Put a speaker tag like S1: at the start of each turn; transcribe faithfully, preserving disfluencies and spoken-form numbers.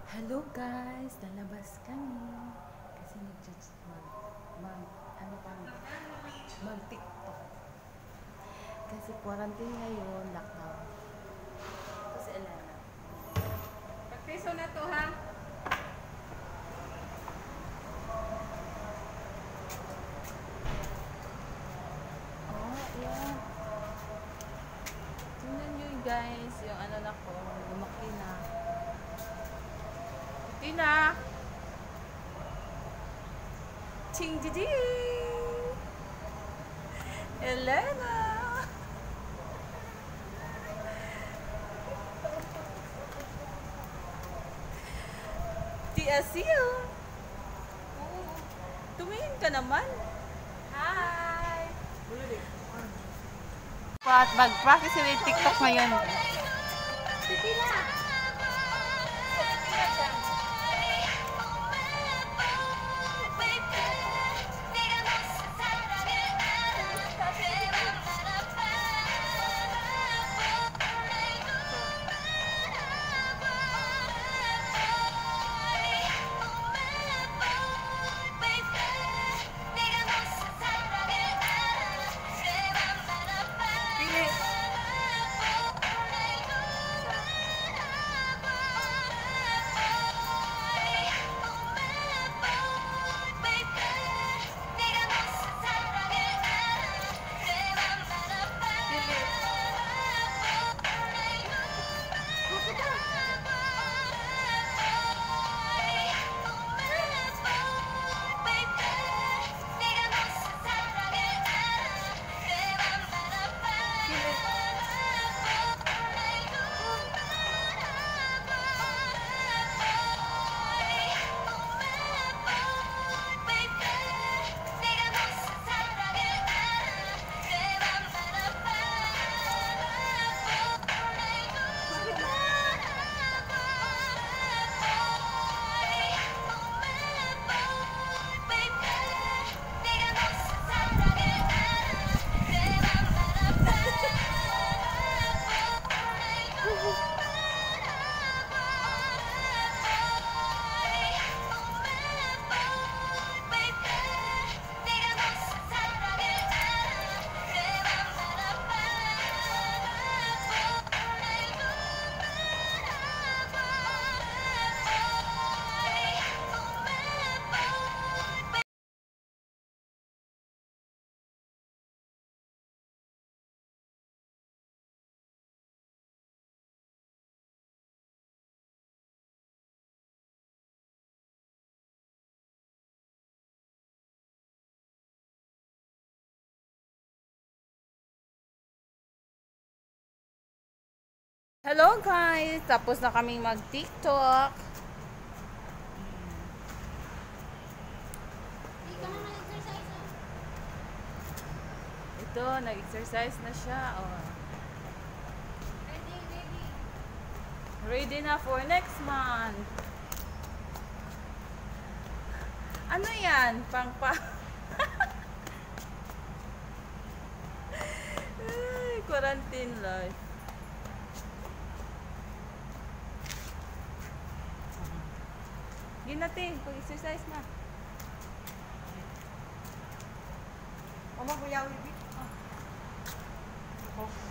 S1: Hello guys, lalabas kami kasi nag mag, mag ano pa mag TikTok kasi quarantine ngayon, lockdown. Ito si Elena.
S2: Pagpiso na to ha.
S1: Oh, yeah. Tingnan nyo guys, yung ano na ko, lumaki na.
S2: Tina.
S1: Ching di Elena. Ti Asil. Tumingin ka naman.
S2: Hi.
S1: Pat mag-practice sila yung TikTok ngayon.
S2: Si Tina.
S1: Hello guys, tapos na kaming mag-TikTok. Ito, nag-exercise na siya. Oh.
S2: Ready, ready.
S1: Ready na for next month. Ano yan? Pang pa... Ay, quarantine life. Ginati, pag-exercise na.
S2: Mama, kuya, wibit.
S1: Oh.